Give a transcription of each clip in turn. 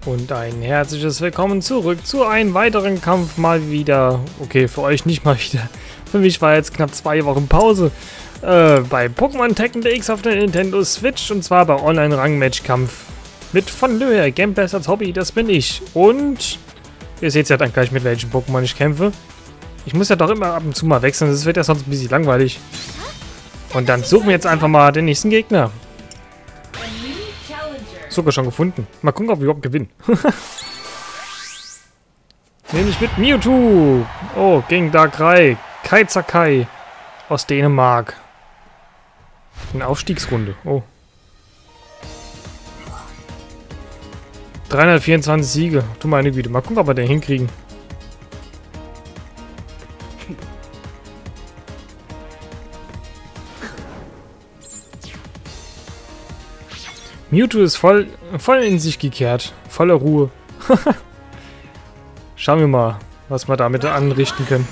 Und ein herzliches Willkommen zurück zu einem weiteren Kampf mal wieder. Okay, für euch nicht mal wieder. Für mich war jetzt knapp 2 Wochen Pause. Bei Pokémon Tekken DX auf der Nintendo Switch. Und zwar bei Online-Rang-Match-Kampf. Mit von Löher, Gameplays als Hobby, das bin ich. Und ihr seht ja dann gleich, mit welchen Pokémon ich kämpfe. Ich muss ja doch immer ab und zu mal wechseln, das wird ja sonst ein bisschen langweilig. Und dann suchen wir jetzt einfach mal den nächsten Gegner. Sogar schon gefunden. Mal gucken, ob wir überhaupt gewinnen. Nehme ich mit Mewtwo. Oh, gegen Darkrai. Kai Sakai aus Dänemark. Eine Aufstiegsrunde. Oh. 324 Siege. Du meine Güte. Mal gucken, ob wir den hinkriegen. Mewtwo ist voll in sich gekehrt. Voller Ruhe. Schauen wir mal, was wir damit anrichten können.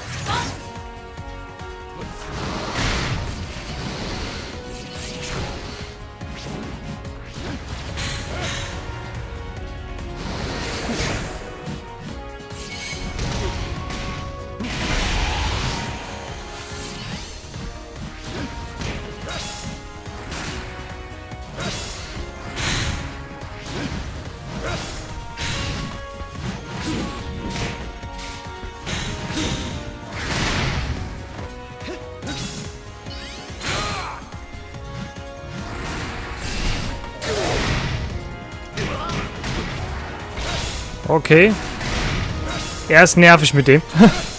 Okay. Er ist nervig mit dem.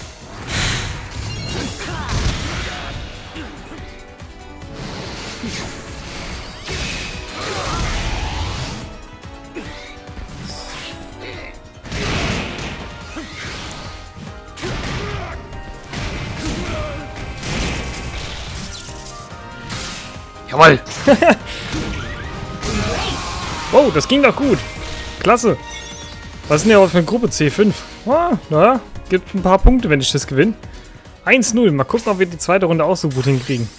Jawohl. Oh, das ging doch gut. Klasse. Was ist denn ja für eine Gruppe? C5. Ah, naja, gibt ein paar Punkte, wenn ich das gewinne. 1-0. Mal gucken, ob wir die zweite Runde auch so gut hinkriegen.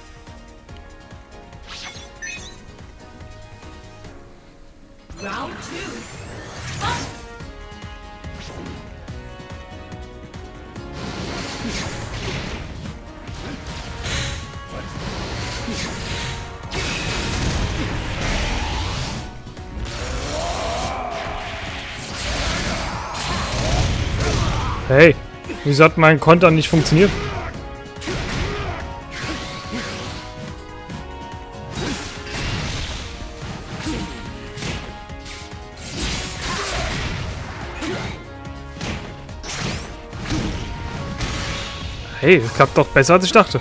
Hey, wieso hat mein Konter nicht funktioniert? Hey, das klappt doch besser, als ich dachte.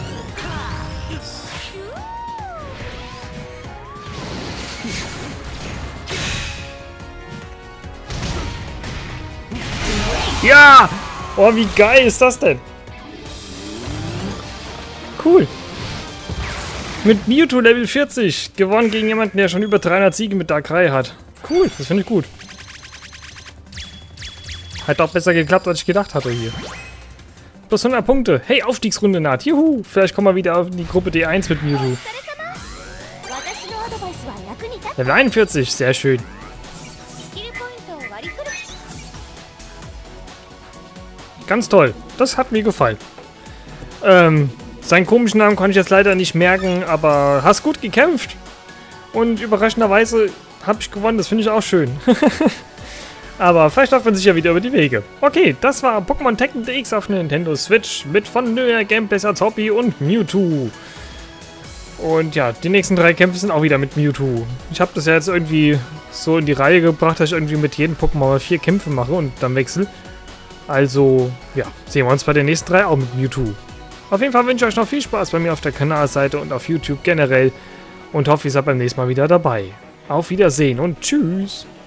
Ja! Oh, wie geil ist das denn? Cool. Mit Mewtwo Level 40. Gewonnen gegen jemanden, der schon über 300 Siege mit Darkrai hat. Cool, das finde ich gut. Hat auch besser geklappt, als ich gedacht hatte hier. Plus 100 Punkte. Hey, Aufstiegsrunde naht. Juhu. Vielleicht kommen wir wieder auf die Gruppe D1 mit Mewtwo. Level 41. Sehr schön. Ganz toll. Das hat mir gefallen. Seinen komischen Namen konnte ich jetzt leider nicht merken, aber hast gut gekämpft. Und überraschenderweise habe ich gewonnen. Das finde ich auch schön. Aber vielleicht läuft man sich ja wieder über die Wege. Okay, das war Pokémon Tekken DX auf Nintendo Switch mit von Löher, Gameplays als Hobby und Mewtwo. Und ja, die nächsten 3 Kämpfe sind auch wieder mit Mewtwo. Ich habe das ja jetzt irgendwie so in die Reihe gebracht, dass ich irgendwie mit jedem Pokémon mal 4 Kämpfe mache und dann wechsle. Also, ja, sehen wir uns bei den nächsten 3 auch mit Mewtwo. Auf jeden Fall wünsche ich euch noch viel Spaß bei mir auf der Kanalseite und auf YouTube generell. Und hoffe, ihr seid beim nächsten Mal wieder dabei. Auf Wiedersehen und tschüss!